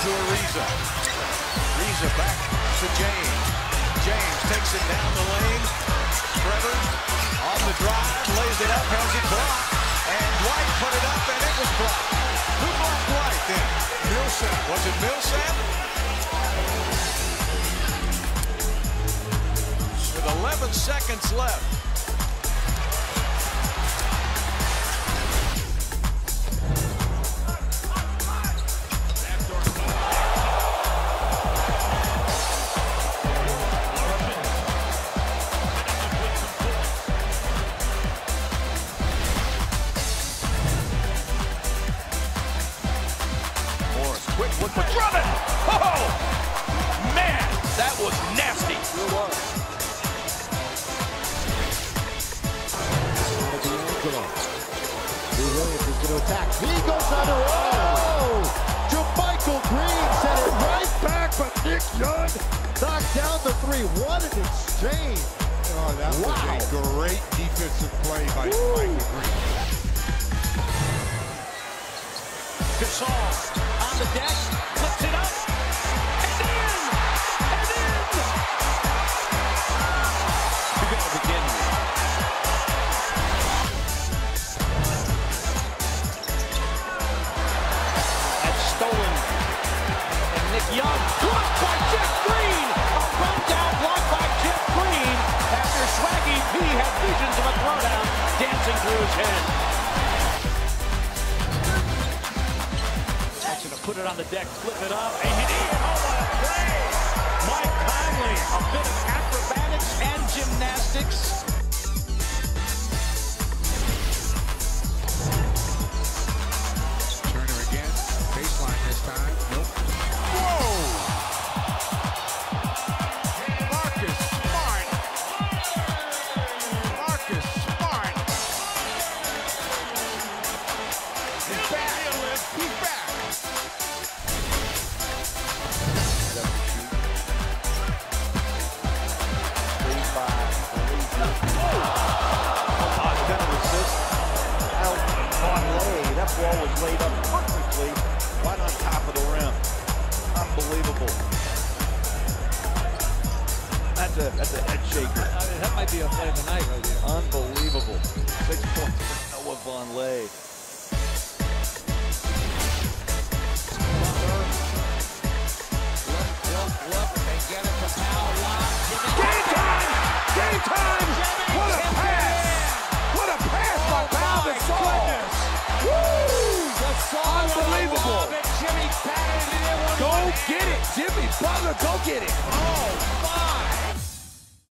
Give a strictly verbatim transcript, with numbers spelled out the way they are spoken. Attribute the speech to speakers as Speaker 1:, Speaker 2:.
Speaker 1: to Ariza. Ariza back to James. James takes it down the lane. Trevor on the drive, lays it up, has it blocked. And Dwight put it up, and it was blocked. Who blocked Dwight then? Millsap. Was it Millsap? With eleven seconds left. Quick look for Drummond. Oh, man, that was nasty. It was.
Speaker 2: Williams is going to attack. He goes under. Oh, JaMychal Green sent it right back, but Nick Young knocked down the three. What an exchange.
Speaker 3: Oh, that wow. was a great defensive play by JaMychal Green.
Speaker 1: Gasol on the deck, flips it up, and in! And in! You're going to begin with. That's stolen. And Nick Young, blocked by Jeff Green! A run-down block by Jeff Green after Swaggy P had visions of a throwdown dancing through his head. Put it on the deck, flip it up, and hit it. Oh, what a play! Mike Conley, a bit of acrobatics and gymnastics.
Speaker 3: Turner again, baseline this time. Nope. Whoa! Marcus Smart. Marcus Smart. He's back. He's back.
Speaker 4: That ball was laid up perfectly right on top of the rim. Unbelievable. That's a that's a head shaker.
Speaker 5: I mean, that might be a play of the night right here.
Speaker 4: Unbelievable. Six points for Noah Vonleh.
Speaker 3: Game time! Game time! What a pass! What a pass by Pau Gasol! Unbelievable!
Speaker 1: Jimmy batted it in one.
Speaker 3: Go get it, Jimmy Butler, go get it!
Speaker 1: Oh!